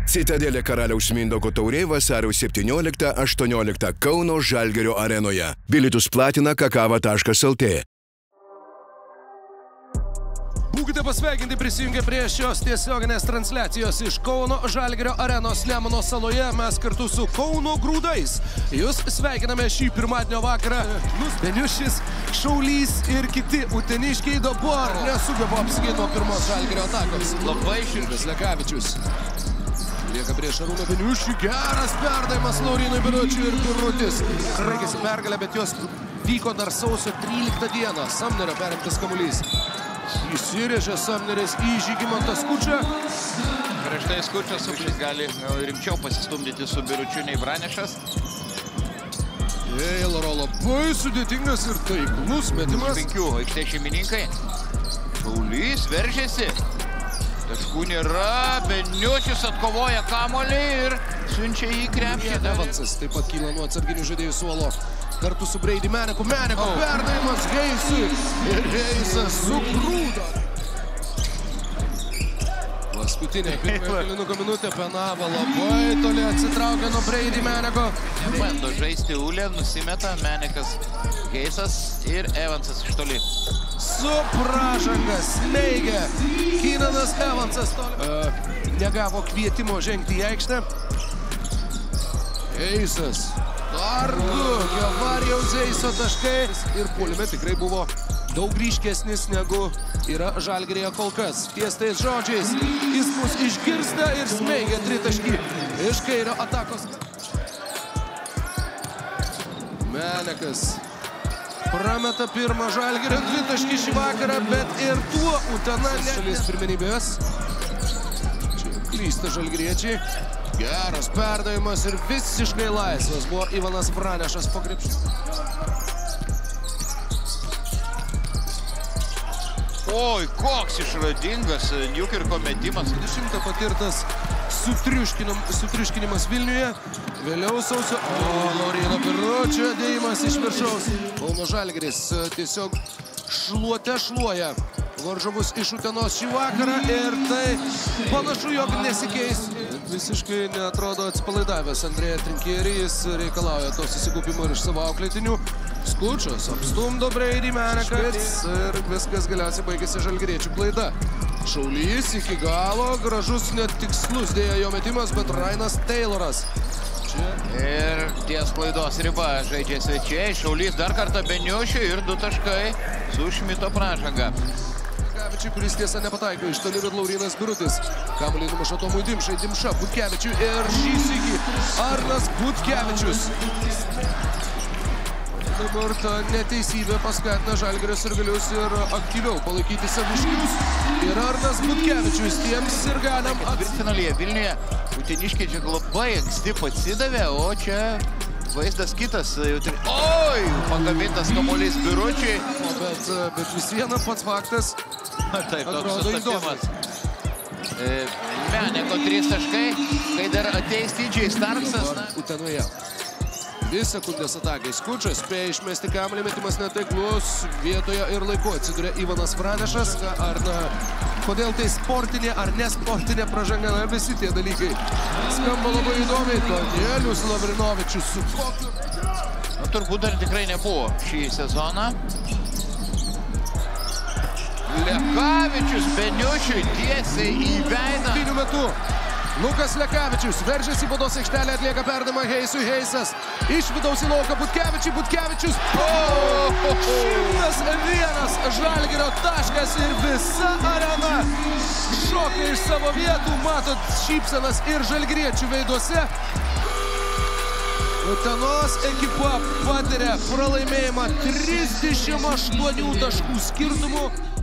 Citadelė Karaliaus Mindaugo taurė vasario 17-18 Kauno Žalgirio arenoje. Bilietus platina kakava.lt. Būkite pasveikinti prisijungę prie šios tiesioginės transliacijos iš Kauno Žalgirio arenos Nemuno saloje. Mes kartu su Kauno Grūdais jūs sveikiname šį pirmadienio vakarą. Beniušis, Šaulys ir kiti uteniškiai dabar nesugeba apsiginti nuo pirmos Žalgirio atakos. Labai širdis Lekavičius. Lieka prieš Arūną Beniušį. Geras perdavimas Laurinui Biručiui ir Birutis. Raigėsi pergalę, bet jos vyko dar sausio 13 dieną. Samnerio perimtas kamuolys. Įsirėžė Samneris į Žygimantą Skučą. Prieš tai Skučas Sukulis gali rimčiau pasistumdyti su Biručiu nei Branešas. Eilaro labai sudėtingas ir taiklus metimas. 5 aikštės šeimininkai. Šaulys veržėsi. Taškų nėra. Beniušis atkovoja kamuolį ir siunčia į krepšį. Evansas taip pat kyla nuo atsarginių žaidėjų suolo. Kartu su Brady Meneku. Meneko perdavimas Heisui. Ir Heisas sugrūdo. Paskutinė pirmojo kėlinuko minutė. Penava labai toli atsitraukia nuo Brady Meneko. Bando žaisti Ulė, nusimeta Menekas, Heisas ir Evansas iš toli. Su pražanga smeigia Keenanas Evansas. Negavo kvietimo žengti į aikštę. Heisas. Dar du Gevarijaus Heiso taškai. Ir puolime tikrai buvo daug ryškesnis negu yra Žalgiryje kol kas. Ties tais žodžiais jis mus išgirsta ir smeigia tritaškį iš kairio atakos. Menekas prameta pirmą Žalgirio dvitaškį šį vakarą, bet ir tuo Utena šalies pirmenybės. Čia klysta žalgiriečiai. Geras perdavimas ir visiškai laisvas buvo Ivanas Branešas po krepšiu. Oi, koks išradingas Niukirko metimas. 20 patirtas sutriuškinimas Vilniuje. Vėliau sausio... Lauryno Biručio dėjimas iš viršaus. Kauno Žalgiris tiesiog šluoja varžovus iš Utenos šį vakarą ir tai panašu, jog nesikeis. Visiškai neatrodo atsipalaidavęs Andrėja Trinkieri, jis reikalauja to susikūpimo ir iš savo auklėtinių. Skučas apstumdo Brady Meneką ir viskas galiausiai baigėsi žalgiriečių klaida. Šaulys iki galo, gražus netikslus dėjo jo metimas, bet Rainas Tayloras. Ir ties klaidos riba žaidžia svečiai. Šaulys dar kartą Beniušiui ir 2 taškai su Šmito pražanga. Butkevičiui, kuris tiesa nepataiko iš toli, bet Laurynas Birutis. Kamuolį numuša Tomui Dimšai. Dimša Butkevičiui ir šį sykį Arnas Butkevičius. Dabar ta neteisybė paskatina Žalgirio sirgalius ir aktyviau palaikyti saviškius. Ir Arnas Butkevičius tiems sirgaliam Virtfinalyje Vilniuje uteniškiai čia labai anksti atsidavė, o čia vaizdas kitas. Oi, pagabintas kamuolys Biručiui. Bet vis viena pats faktas atrodo įdomus. Meneko 3 taškai, kai dar ateis TJ Starksas. Utenoje. 2 sekundės atakai. Skučas spėja išmesti kamuolį, metimas netaiklus. Vietoje ir laiku atsiduria Ivanas Branešas. Ar kodėl tai sportinė ar nesportinė pražanga, visi tie dalykai skamba labai įdomiai. Danielius Lavrinovičius su kokiu... Turbūt dar tikrai nebuvo šį sezoną. Lekavičius Beniušiui tiesiai į veidą. Metu Lukas Lekavičius veržiasi į baudos aikštelę, atlieka perdavimą Heisui. Heisas iš vidaus į lauką Butkevičiui. Butkevičius 101 Žalgirio taškas ir visa arena šoka iš savo vietų. Matot šypsenas ir žalgiriečių veiduose. Utenos ekipa patiria pralaimėjimą 38 taškų skirtumu.